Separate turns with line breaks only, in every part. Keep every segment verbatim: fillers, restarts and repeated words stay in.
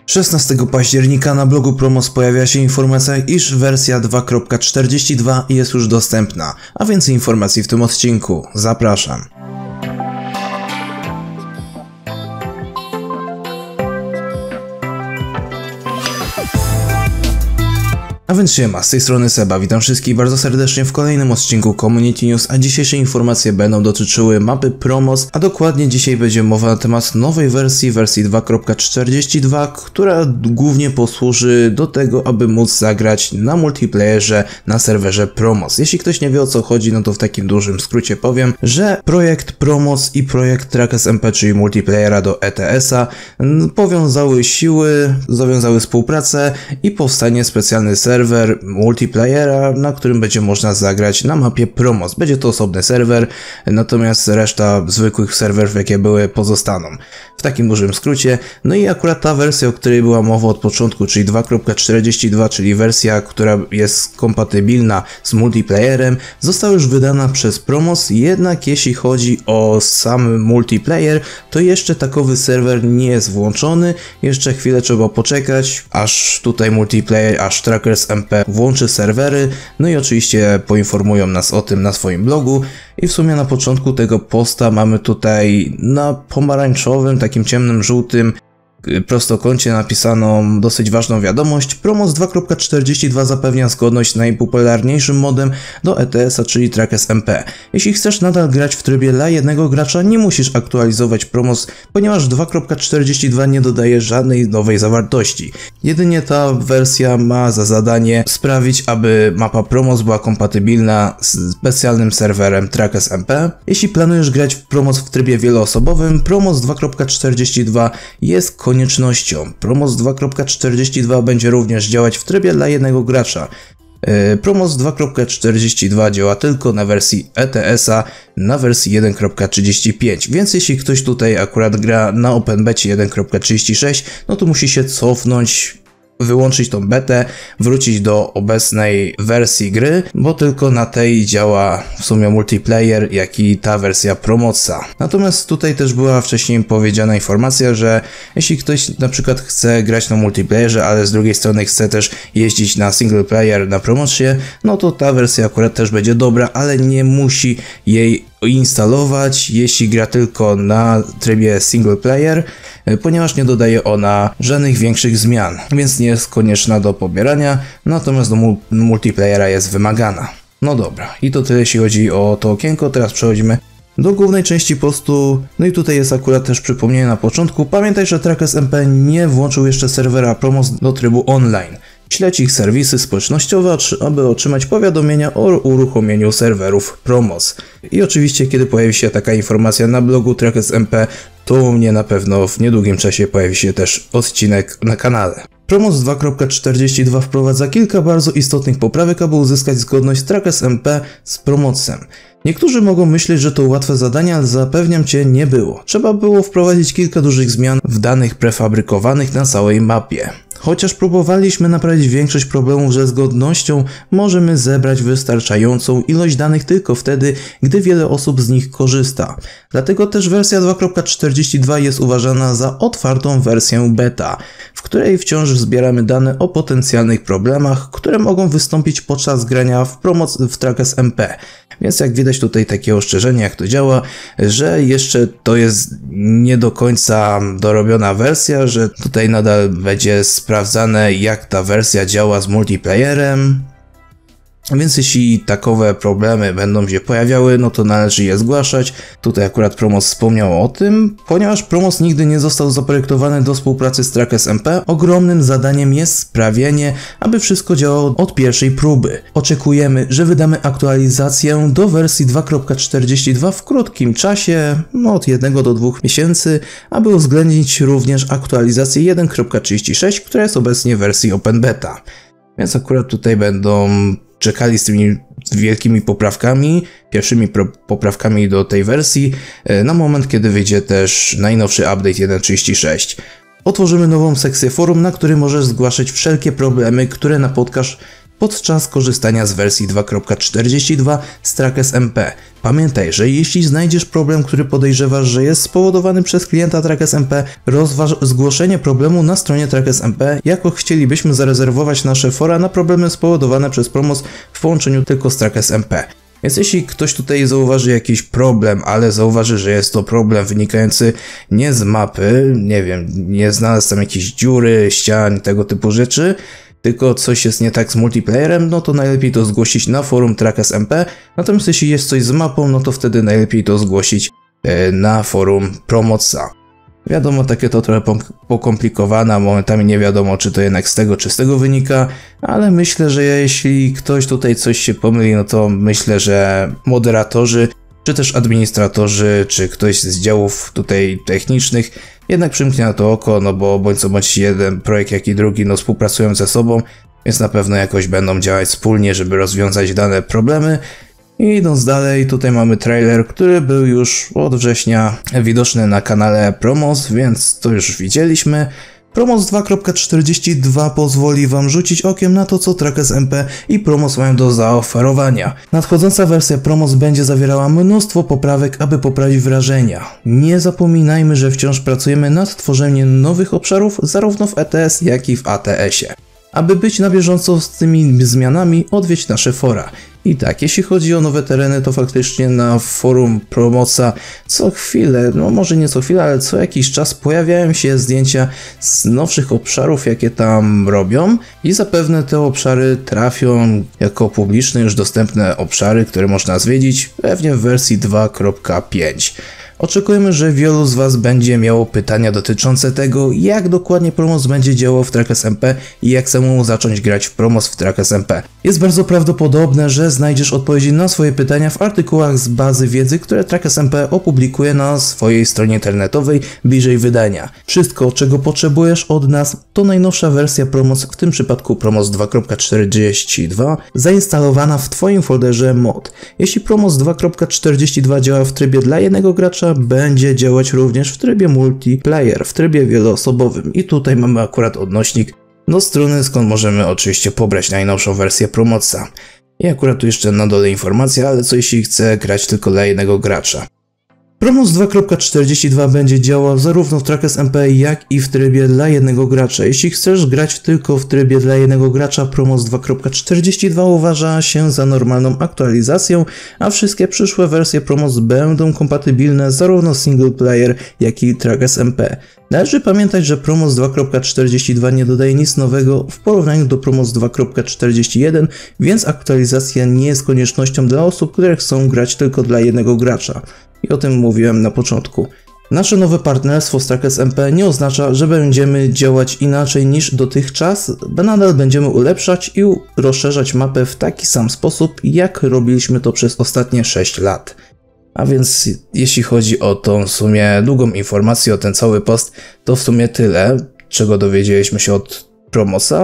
szesnastego października na blogu Promos pojawia się informacja, iż wersja dwa kropka czterdzieści dwa jest już dostępna, a więcej informacji w tym odcinku. Zapraszam. A więc siema, z tej strony Seba, witam wszystkich bardzo serdecznie w kolejnym odcinku Community News, a dzisiejsze informacje będą dotyczyły mapy Promos, a dokładnie dzisiaj będzie mowa na temat nowej wersji, wersji dwa kropka czterdzieści dwa, która głównie posłuży do tego, aby móc zagrać na multiplayerze na serwerze Promos. Jeśli ktoś nie wie, o co chodzi, no to w takim dużym skrócie powiem, że projekt Promos i projekt Trackers M P, czyli multiplayera do E T S a, powiązały siły, zawiązały współpracę i powstanie specjalny serwer serwer multiplayera, na którym będzie można zagrać na mapie Promos. Będzie to osobny serwer, natomiast reszta zwykłych serwerów, jakie były, pozostaną. W takim dużym skrócie. No i akurat ta wersja, o której była mowa od początku, czyli dwa kropka czterdzieści dwa, czyli wersja, która jest kompatybilna z multiplayerem, została już wydana przez Promos, jednak jeśli chodzi o sam multiplayer, to jeszcze takowy serwer nie jest włączony. Jeszcze chwilę trzeba poczekać, aż tutaj multiplayer, aż Trackers M P włączy serwery, no i oczywiście poinformują nas o tym na swoim blogu. I w sumie na początku tego posta mamy tutaj na pomarańczowym, takim ciemnym, żółtym prostokącie napisaną dosyć ważną wiadomość. Promos dwa kropka czterdzieści dwa zapewnia zgodność z najpopularniejszym modem do E T S a, czyli Trackers M P. Jeśli chcesz nadal grać w trybie dla jednego gracza, nie musisz aktualizować Promos, ponieważ dwa kropka czterdzieści dwa nie dodaje żadnej nowej zawartości. Jedynie ta wersja ma za zadanie sprawić, aby mapa Promos była kompatybilna z specjalnym serwerem Trackers M P. Jeśli planujesz grać w Promos w trybie wieloosobowym, Promos dwa kropka czterdzieści dwa jest koniecznością. Promos dwa kropka czterdzieści dwa będzie również działać w trybie dla jednego gracza. Yy, Promos dwa kropka czterdzieści dwa działa tylko na wersji E T S a, na wersji jeden kropka trzydzieści pięć, więc jeśli ktoś tutaj akurat gra na OpenBecie jeden kropka trzydzieści sześć, no to musi się cofnąć, wyłączyć tą betę, wrócić do obecnej wersji gry, bo tylko na tej działa w sumie multiplayer, jak i ta wersja Promosa. Natomiast tutaj też była wcześniej powiedziana informacja, że jeśli ktoś na przykład chce grać na multiplayerze, ale z drugiej strony chce też jeździć na single player na Promosie, no to ta wersja akurat też będzie dobra, ale nie musi jej instalować, jeśli gra tylko na trybie single player, ponieważ nie dodaje ona żadnych większych zmian, więc nie jest konieczna do pobierania, natomiast do multiplayera jest wymagana. No dobra, i to tyle jeśli chodzi o to okienko. Teraz przechodzimy do głównej części postu. No i tutaj jest akurat też przypomnienie na początku. Pamiętaj, że Trackers M P nie włączył jeszcze serwera Promos do trybu online. Śledź ich serwisy społecznościowe, aby otrzymać powiadomienia o uruchomieniu serwerów Promos. I oczywiście, kiedy pojawi się taka informacja na blogu Trackers M P, to u mnie na pewno w niedługim czasie pojawi się też odcinek na kanale. Promos dwa kropka czterdzieści dwa wprowadza kilka bardzo istotnych poprawek, aby uzyskać zgodność Trackers M P z Promosem. Niektórzy mogą myśleć, że to łatwe zadanie, ale zapewniam Cię, nie było. Trzeba było wprowadzić kilka dużych zmian w danych prefabrykowanych na całej mapie. Chociaż próbowaliśmy naprawić większość problemów ze zgodnością, możemy zebrać wystarczającą ilość danych tylko wtedy, gdy wiele osób z nich korzysta. Dlatego też wersja dwa kropka czterdzieści dwa jest uważana za otwartą wersję beta, w której wciąż zbieramy dane o potencjalnych problemach, które mogą wystąpić podczas grania w Promos w Trackers M P. Więc jak widać tutaj takie ostrzeżenie, jak to działa, że jeszcze to jest nie do końca dorobiona wersja, że tutaj nadal będzie sprawdzane, jak ta wersja działa z multiplayerem. Więc jeśli takowe problemy będą się pojawiały, no to należy je zgłaszać. Tutaj akurat Promos wspomniał o tym, ponieważ Promos nigdy nie został zaprojektowany do współpracy z Trackers M P. Ogromnym zadaniem jest sprawienie, aby wszystko działało od pierwszej próby. Oczekujemy, że wydamy aktualizację do wersji dwa kropka czterdzieści dwa w krótkim czasie, no od jednego do dwóch miesięcy, aby uwzględnić również aktualizację jeden kropka trzydzieści sześć, która jest obecnie w wersji Open Beta. Więc akurat tutaj będą czekali z tymi wielkimi poprawkami, pierwszymi poprawkami do tej wersji, na moment, kiedy wyjdzie też najnowszy update jeden kropka trzydzieści sześć. Otworzymy nową sekcję forum, na której możesz zgłaszać wszelkie problemy, które napotkasz podczas korzystania z wersji dwa kropka czterdzieści dwa z Trackers M P. Pamiętaj, że jeśli znajdziesz problem, który podejrzewasz, że jest spowodowany przez klienta TrackSMP, rozważ zgłoszenie problemu na stronie TrackSMP, jako chcielibyśmy zarezerwować nasze fora na problemy spowodowane przez Promos w połączeniu tylko z TrackSMP. Więc jeśli ktoś tutaj zauważy jakiś problem, ale zauważy, że jest to problem wynikający nie z mapy, nie wiem, nie znalazł tam jakieś dziury, ścian, tego typu rzeczy, tylko coś jest nie tak z multiplayerem, no to najlepiej to zgłosić na forum TrackSMP, natomiast jeśli jest coś z mapą, no to wtedy najlepiej to zgłosić na forum Promosa. Wiadomo, takie to trochę pokomplikowane, momentami nie wiadomo, czy to jednak z tego, czy z tego wynika, ale myślę, że jeśli ktoś tutaj coś się pomyli, no to myślę, że moderatorzy, czy też administratorzy, czy ktoś z działów tutaj technicznych jednak przymknie na to oko, no bo bądź co bądź jeden projekt, jak i drugi, no współpracują ze sobą, więc na pewno jakoś będą działać wspólnie, żeby rozwiązać dane problemy. I idąc dalej, tutaj mamy trailer, który był już od września widoczny na kanale Promos, więc to już widzieliśmy. Promos dwa kropka czterdzieści dwa pozwoli wam rzucić okiem na to, co TrackSMP i Promos mają do zaoferowania. Nadchodząca wersja Promos będzie zawierała mnóstwo poprawek, aby poprawić wrażenia. Nie zapominajmy, że wciąż pracujemy nad tworzeniem nowych obszarów zarówno w E T S, jak i w A T S ie. Aby być na bieżąco z tymi zmianami, odwiedź nasze fora. I tak, jeśli chodzi o nowe tereny, to faktycznie na forum Promosa co chwilę, no może nie co chwilę, ale co jakiś czas pojawiają się zdjęcia z nowszych obszarów, jakie tam robią i zapewne te obszary trafią jako publiczne, już dostępne obszary, które można zwiedzić, pewnie w wersji dwa kropka pięć. Oczekujemy, że wielu z was będzie miało pytania dotyczące tego, jak dokładnie Promos będzie działał w TrackSMP i jak samemu zacząć grać w Promos w TrackSMP. Jest bardzo prawdopodobne, że znajdziesz odpowiedzi na swoje pytania w artykułach z bazy wiedzy, które TrackSMP opublikuje na swojej stronie internetowej bliżej wydania. Wszystko, czego potrzebujesz od nas, to najnowsza wersja Promos, w tym przypadku Promos dwa kropka czterdzieści dwa, zainstalowana w twoim folderze mod. Jeśli Promos dwa kropka czterdzieści dwa działa w trybie dla jednego gracza, będzie działać również w trybie multiplayer, w trybie wieloosobowym. I tutaj mamy akurat odnośnik do strony, skąd możemy oczywiście pobrać najnowszą wersję Promosa. I akurat tu jeszcze na dole informacja, ale co jeśli chcę grać tylko dla jednego gracza. Promos dwa kropka czterdzieści dwa będzie działał zarówno w TrackSMP, jak i w trybie dla jednego gracza. Jeśli chcesz grać tylko w trybie dla jednego gracza, Promos dwa kropka czterdzieści dwa uważa się za normalną aktualizacją, a wszystkie przyszłe wersje Promos będą kompatybilne zarówno single player, jak i TrackSMP. Należy pamiętać, że Promos dwa kropka czterdzieści dwa nie dodaje nic nowego w porównaniu do Promos dwa kropka czterdzieści jeden, więc aktualizacja nie jest koniecznością dla osób, które chcą grać tylko dla jednego gracza. I o tym mówiłem na początku. Nasze nowe partnerstwo z TrackSMP nie oznacza, że będziemy działać inaczej niż dotychczas, bo nadal będziemy ulepszać i rozszerzać mapę w taki sam sposób, jak robiliśmy to przez ostatnie sześć lat. A więc jeśli chodzi o tą w sumie długą informację, o ten cały post, to w sumie tyle, czego dowiedzieliśmy się od Promosa.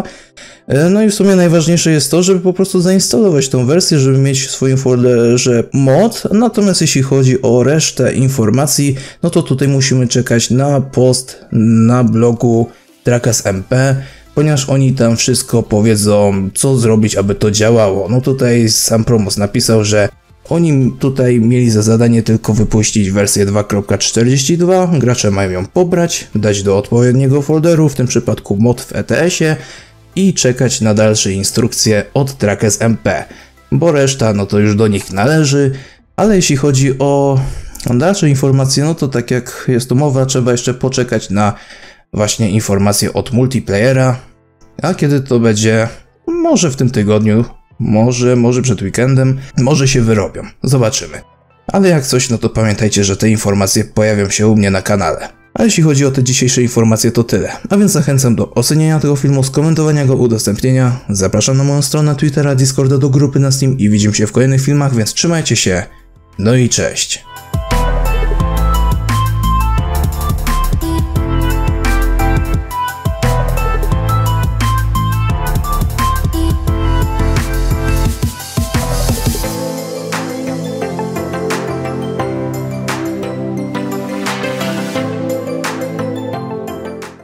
No i w sumie najważniejsze jest to, żeby po prostu zainstalować tą wersję, żeby mieć w swoim folderze mod. Natomiast jeśli chodzi o resztę informacji, no to tutaj musimy czekać na post na blogu TrackSMP, ponieważ oni tam wszystko powiedzą, co zrobić, aby to działało. No tutaj sam Promos napisał, że oni tutaj mieli za zadanie tylko wypuścić wersję dwa kropka czterdzieści dwa, gracze mają ją pobrać, dać do odpowiedniego folderu, w tym przypadku mod w E T S ie i czekać na dalsze instrukcje od TrackSMP, bo reszta no to już do nich należy, ale jeśli chodzi o dalsze informacje, no to tak jak jest tu mowa, trzeba jeszcze poczekać na właśnie informacje od multiplayera, a kiedy to będzie? Może w tym tygodniu. Może, może przed weekendem, może się wyrobią, zobaczymy. Ale jak coś, no to pamiętajcie, że te informacje pojawią się u mnie na kanale. A jeśli chodzi o te dzisiejsze informacje, to tyle. A więc zachęcam do oceniania tego filmu, skomentowania go, udostępnienia. Zapraszam na moją stronę Twittera, Discorda, do grupy na Steam i widzimy się w kolejnych filmach, więc trzymajcie się. No i cześć.